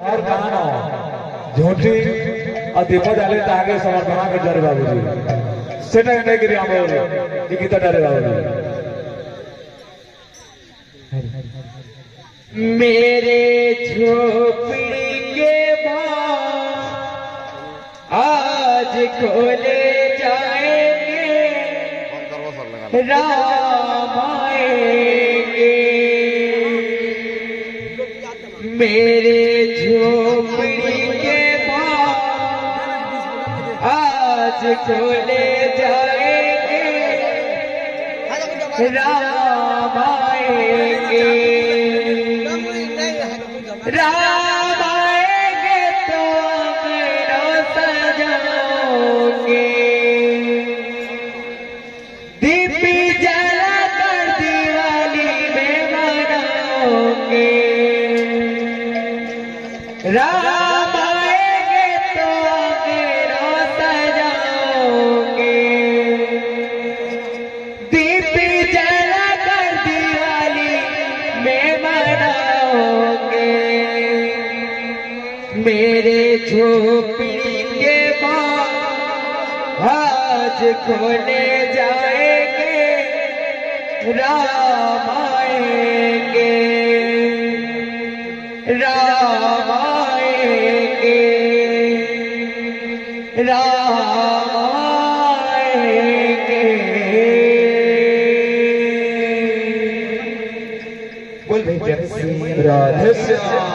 और गाना झोटी और दीप डाले तागे समर्थना कर जरे बाबूजी सेटा नहीं करी हमर ई गीत डाले बाबूजी मेरे झोपड़ी के बाहर आज खोले जाएंगे राम आएंगे मेरे झोपड़ी के बाहर आज खोले जाएंगे राम आएंगे राम आएंगे तो मेरा सजाओगे दीप जला कर दिवाली में मनाओगे राम आएंगे तो मेरा सजाओगे दीप जला कर दिवाली में मनाओगे मेरे झोपड़ी के बाहर आज खोले जाएंगे राम आएंगे राम आएंगे राम आएंगे बोल भाई राधे श्याम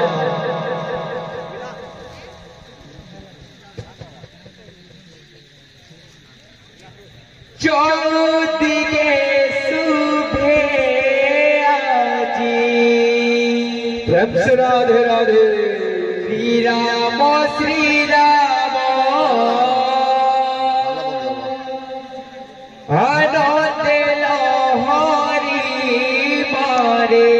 चौथी के सुबह आजी प्रेम से राधे राधे श्री राम आनंद लहरी मारे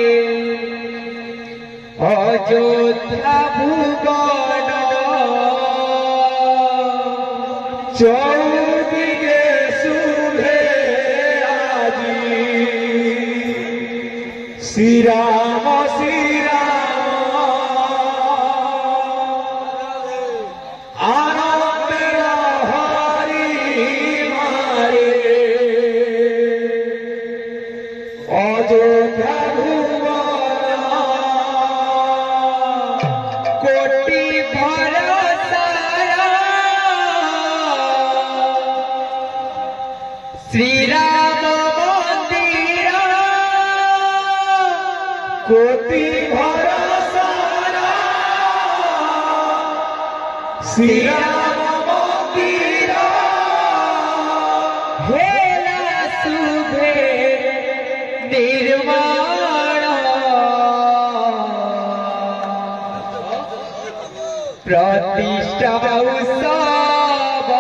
अयोध्या भूगोल चौथी के सुबह आजी श्री राम आनंद लहरी मारे अयोध्या कोटि भरोसा श्री राम मंदिर कोटि भरोसा श्री राम मंदिर हेला शुभे निर्माण प्रतिष्ठा उत्सव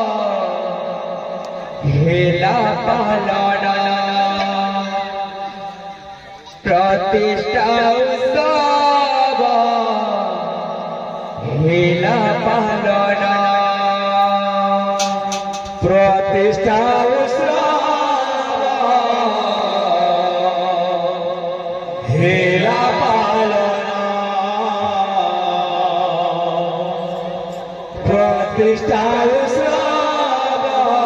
हेला पालना प्रतिष्ठा उत्सव हेला पालना प्रतिष्ठा उत्सव हेला पालना प्रतिष्ठा उत्सव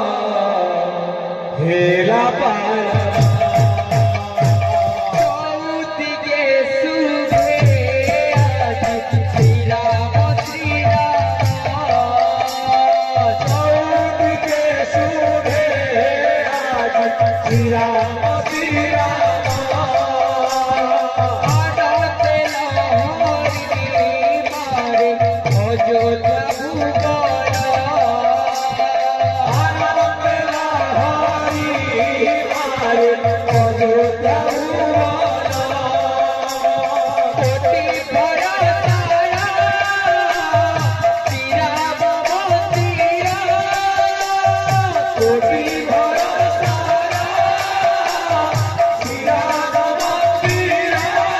हेला पालना चौथी के सुबह आज श्री राम चौथी के सुबह आज श्री राम आनंद लहरी मारे अयोध्या भूगोल आनंद लहरी मारे अयोध्या कोटि भरोसा श्री राम मंदिर कोटि भरोसा श्री राम मंदिर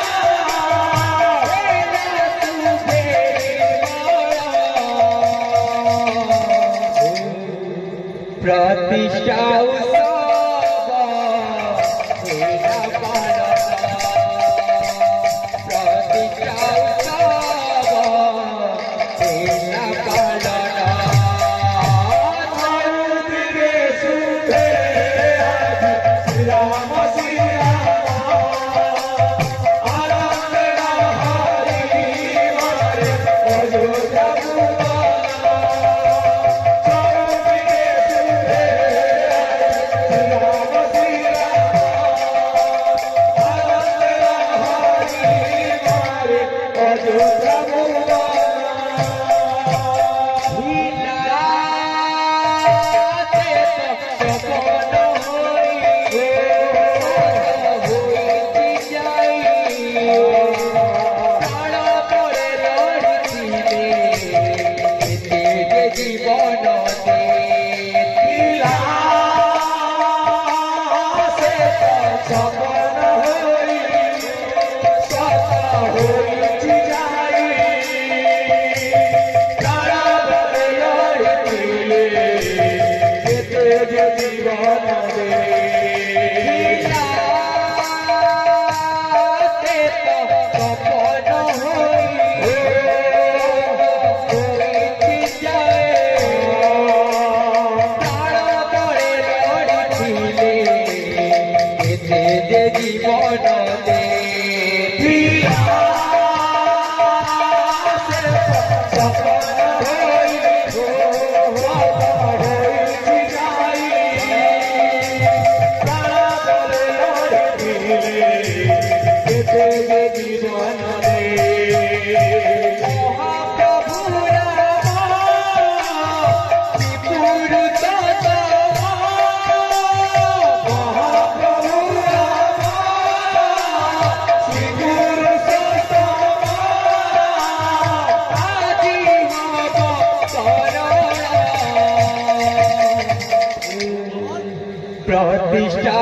प्रतिष्ठा उत्सव हेला पालना प्रतिष्ठा उत्सव प्रतिष्ठा